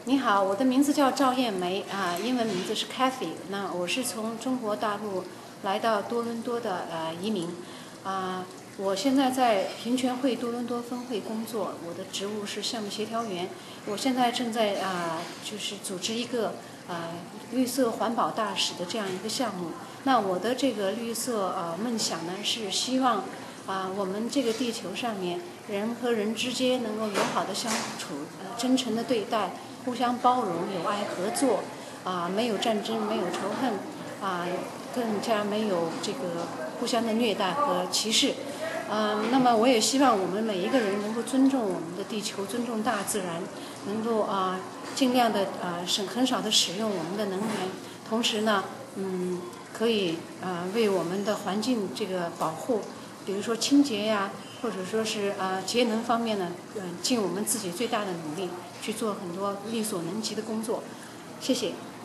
你好，我的名字叫赵艳梅英文名字是 Cathy。那我是从中国大陆来到多伦多的移民我现在在平权会多伦多分会工作，我的职务是项目协调员。我现在正在就是组织一个绿色环保大使的这样一个项目。那我的这个绿色梦想呢，是希望我们这个地球上面人和人之间能够友好的相处，真诚的对待，互相包容，有爱合作没有战争，没有仇恨更加没有这个互相的虐待和歧视。那么我也希望我们每一个人能够尊重我们的地球，尊重大自然，能够尽量的很少的使用我们的能源，同时呢可以为我们的环境这个保护，比如说清洁呀，或者说是节能方面呢尽我们自己最大的努力去做很多力所能及的工作。谢谢。